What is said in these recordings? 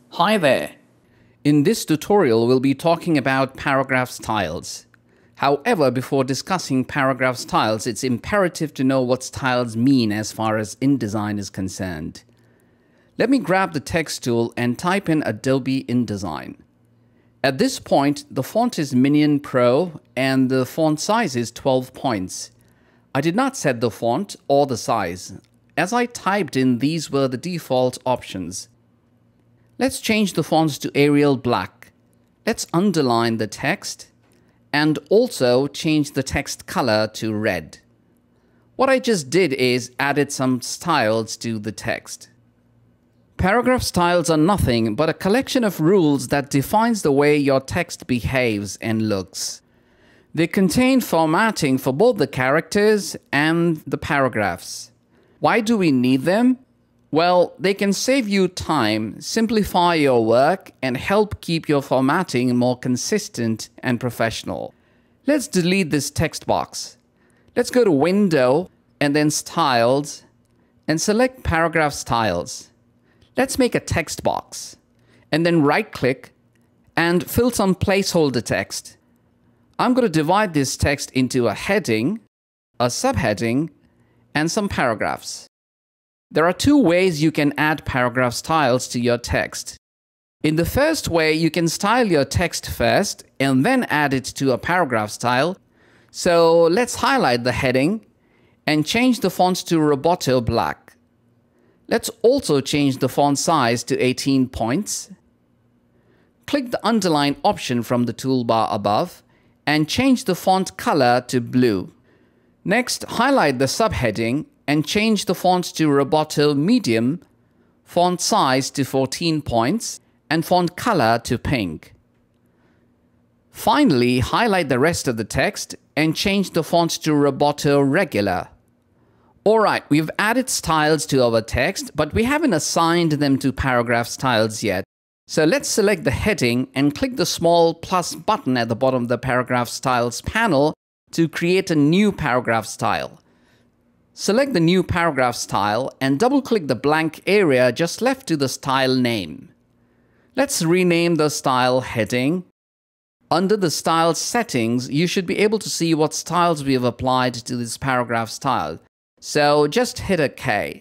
Hi there! In this tutorial, we'll be talking about paragraph styles. However, before discussing paragraph styles, it's imperative to know what styles mean as far as InDesign is concerned. Let me grab the text tool and type in Adobe InDesign. At this point, the font is Minion Pro and the font size is 12 points. I did not set the font or the size. As I typed in, these were the default options. Let's change the fonts to Arial Black. Let's underline the text and also change the text color to red. What I just did is added some styles to the text. Paragraph styles are nothing but a collection of rules that defines the way your text behaves and looks. They contain formatting for both the characters and the paragraphs. Why do we need them? Well, they can save you time, simplify your work, and help keep your formatting more consistent and professional. Let's delete this text box. Let's go to Window and then Styles and select Paragraph Styles. Let's make a text box and then right-click and fill some placeholder text. I'm going to divide this text into a heading, a subheading, and some paragraphs. There are two ways you can add paragraph styles to your text. In the first way, you can style your text first and then add it to a paragraph style. So let's highlight the heading and change the font to Roboto Black. Let's also change the font size to 18 points. Click the underline option from the toolbar above and change the font color to blue. Next, highlight the subheading and change the font to Roboto Medium, font size to 14 points, and font color to pink. Finally, highlight the rest of the text and change the font to Roboto Regular. Alright, we've added styles to our text, but we haven't assigned them to paragraph styles yet. So let's select the heading and click the small plus button at the bottom of the paragraph styles panel to create a new paragraph style. Select the new paragraph style and double-click the blank area just left to the style name. Let's rename the style heading. Under the style settings, you should be able to see what styles we have applied to this paragraph style. So just hit OK.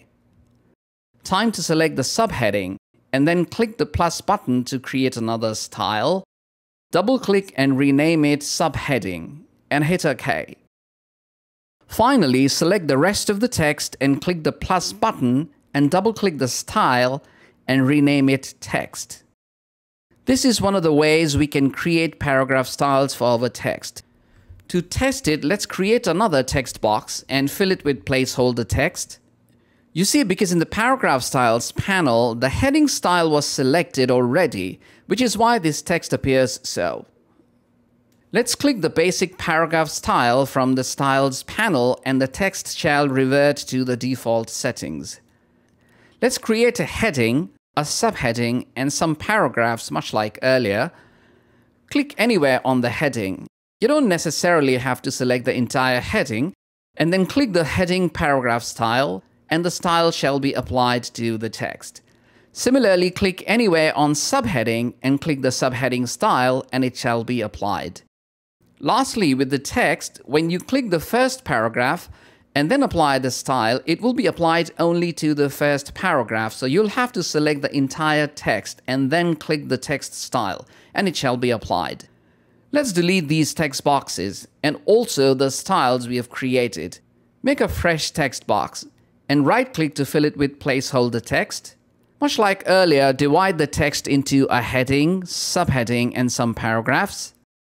Time to select the subheading and then click the plus button to create another style. Double-click and rename it subheading and hit OK. Finally, select the rest of the text and click the plus button and double-click the style and rename it text. This is one of the ways we can create paragraph styles for our text. To test it, let's create another text box and fill it with placeholder text. You see, because in the paragraph styles panel, the heading style was selected already, which is why this text appears so. Let's click the basic paragraph style from the styles panel and the text shall revert to the default settings. Let's create a heading, a subheading, and some paragraphs much like earlier. Click anywhere on the heading. You don't necessarily have to select the entire heading, and then click the heading paragraph style, and the style shall be applied to the text. Similarly, click anywhere on subheading and click the subheading style, and it shall be applied. Lastly, with the text, when you click the first paragraph and then apply the style, it will be applied only to the first paragraph, so you'll have to select the entire text and then click the text style, and it shall be applied. Let's delete these text boxes and also the styles we have created. Make a fresh text box and right-click to fill it with placeholder text. Much like earlier, divide the text into a heading, subheading, and some paragraphs.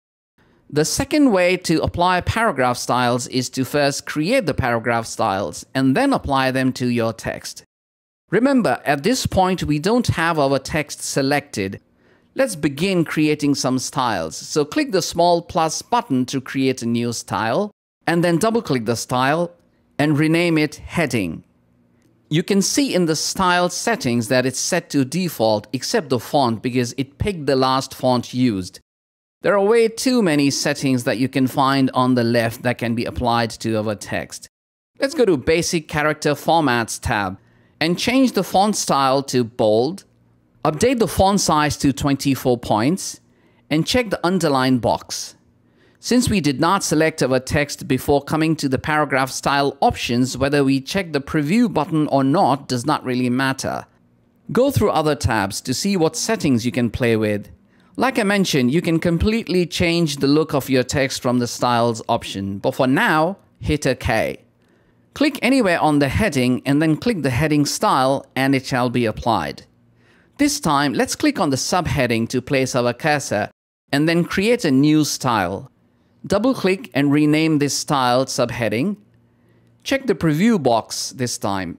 The second way to apply paragraph styles is to first create the paragraph styles and then apply them to your text. Remember, at this point, we don't have our text selected. Let's begin creating some styles. So click the small plus button to create a new style and then double-click the style and rename it heading. You can see in the style settings that it's set to default except the font because it picked the last font used. There are way too many settings that you can find on the left that can be applied to our text. Let's go to Basic Character Formats tab and change the font style to bold, Update the font size to 24 points and check the underline box. Since we did not select our text before coming to the paragraph style options, whether we check the preview button or not does not really matter. Go through other tabs to see what settings you can play with. Like I mentioned, you can completely change the look of your text from the styles option, but for now, hit OK. Click anywhere on the heading and then click the heading style and it shall be applied. This time, let's click on the subheading to place our cursor and then create a new style. Double-click and rename this style subheading. Check the preview box this time.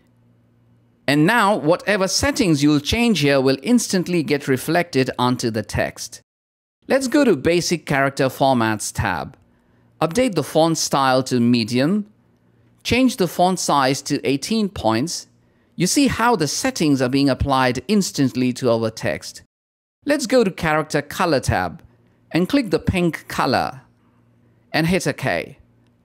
And now, whatever settings you'll change here will instantly get reflected onto the text. Let's go to Basic Character Formats tab. Update the font style to medium. Change the font size to 18 points. You see how the settings are being applied instantly to our text. Let's go to Character Color tab and click the pink color and hit OK.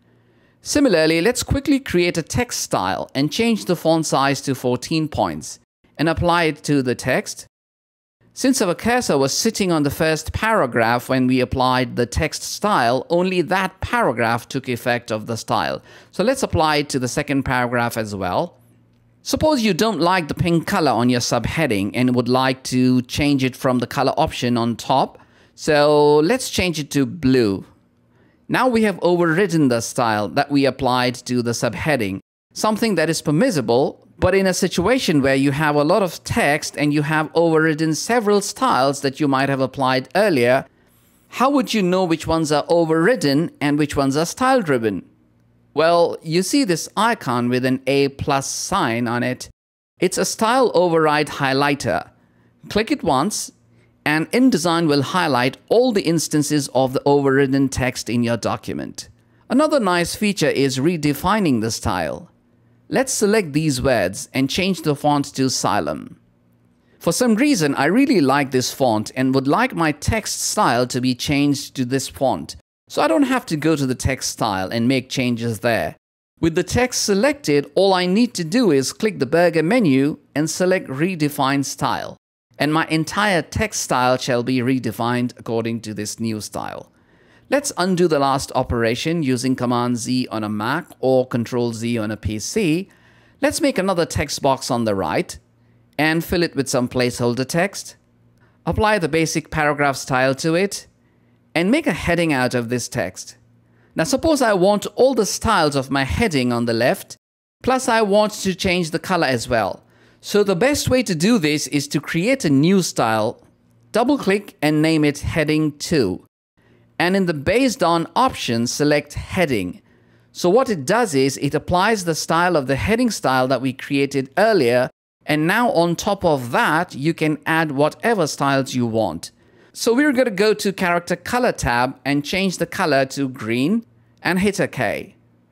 Similarly, let's quickly create a text style and change the font size to 14 points and apply it to the text. Since our cursor was sitting on the first paragraph when we applied the text style, only that paragraph took effect of the style. So let's apply it to the second paragraph as well. Suppose you don't like the pink color on your subheading and would like to change it from the color option on top. So let's change it to blue. Now we have overridden the style that we applied to the subheading, something that is permissible, but in a situation where you have a lot of text and you have overridden several styles that you might have applied earlier, how would you know which ones are overridden and which ones are style driven? Well, you see this icon with an A+ sign on it. It's a style override highlighter. Click it once, and InDesign will highlight all the instances of the overridden text in your document. Another nice feature is redefining the style. Let's select these words and change the font to Xylem. For some reason, I really like this font and would like my text style to be changed to this font, so I don't have to go to the text style and make changes there. With the text selected, all I need to do is click the burger menu and select Redefine Style, and my entire text style shall be redefined according to this new style. Let's undo the last operation using Command-Z on a Mac or Control-Z on a PC. Let's make another text box on the right and fill it with some placeholder text. Apply the basic paragraph style to it and make a heading out of this text. Now suppose I want all the styles of my heading on the left, plus I want to change the color as well. So the best way to do this is to create a new style, double-click and name it Heading 2. And in the Based On option, select Heading. So what it does is it applies the style of the heading style that we created earlier, and now on top of that, you can add whatever styles you want. So we're going to go to Character Color tab and change the color to green and hit OK.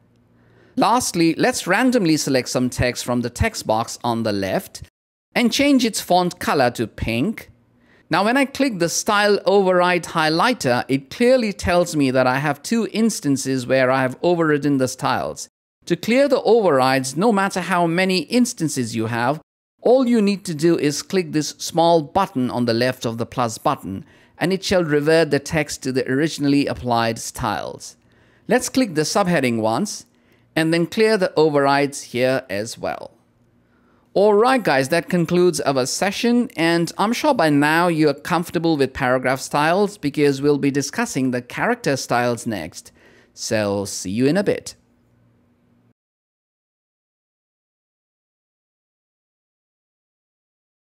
Lastly, let's randomly select some text from the text box on the left and change its font color to pink. Now when I click the Style Override highlighter, it clearly tells me that I have two instances where I have overridden the styles. To clear the overrides, no matter how many instances you have, all you need to do is click this small button on the left of the plus button, and it shall revert the text to the originally applied styles. Let's click the subheading once, and then clear the overrides here as well. Alright guys, that concludes our session, and I'm sure by now you're comfortable with paragraph styles because we'll be discussing the character styles next. So see you in a bit.